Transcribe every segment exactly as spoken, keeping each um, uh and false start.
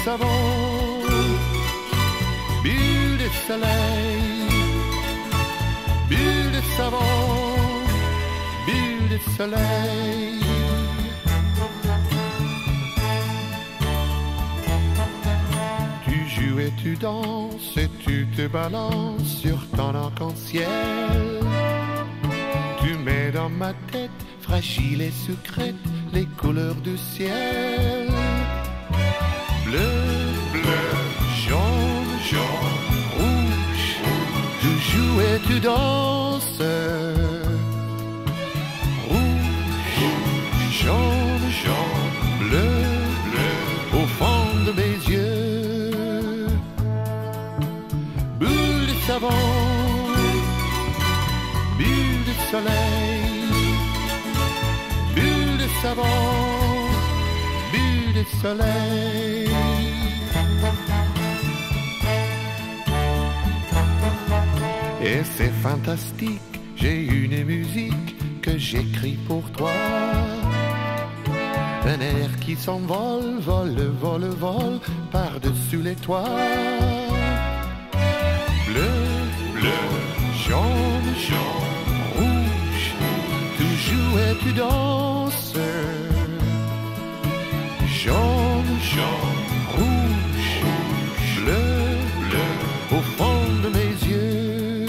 savon, bulle de soleil, bulle de savon, bulle de soleil. Tu joues et tu danses et tu te balances sur ton arc-en-ciel. Tu mets dans ma tête, fragile et secrète, les couleurs du ciel. Bleu, bleu, jaune, jaune, rouge. Tu joues et tu danses. Rouge, jaune, jaune, bleu, bleu, au fond de mes yeux. Bulle de savon, bulle de soleil, bulle de savon, bulle de soleil. Et c'est fantastique, j'ai une musique que j'écris pour toi. Un air qui s'envole, vole, vole, vole par-dessus les toits. Bleu, bleu, jaune, jaune, rouge. Tu joues et tu danses. Jaune, jaune, rouge, bleu, bleu, au fond de mes yeux.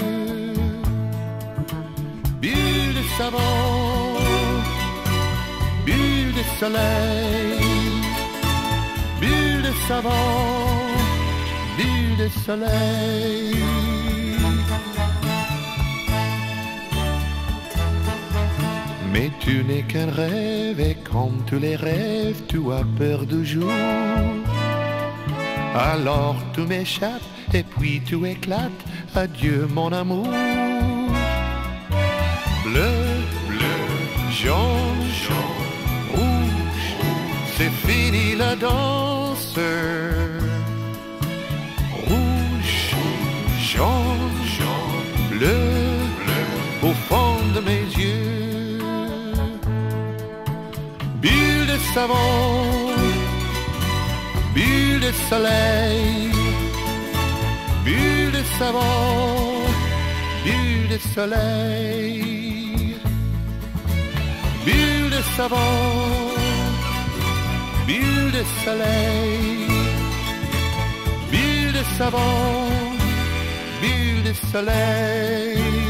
Bulle de savon, bulle de soleil, bulle de savon, bulle de soleil. Mais tu n'es qu'un rêve et comme tous les rêves, tu as peur du jour. Alors tout m'échappe et puis tu éclates, adieu mon amour. Bleu, bleu, jaune, jaune, rouge, c'est fini la danse. Rouge, jaune, jaune, bleu, bleu, au fond de mes yeux. Bulle de savon, bulle de soleil, bulle de savon, bulle de soleil, bulle de savon, bulle de soleil, bulle de savon, bulle de soleil.